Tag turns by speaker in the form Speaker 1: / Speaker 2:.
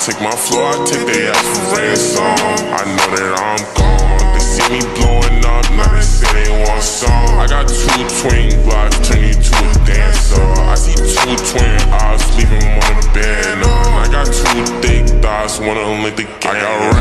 Speaker 1: take my floor, I take their ass for ransom. I know that I'm gone. They see me blowing up, now they say they want some. I got 2 twin blocks, turn you to a dancer. I see 2 twin eyes, leaving one on the bed. I got 2 thick thighs, wanna lick the game.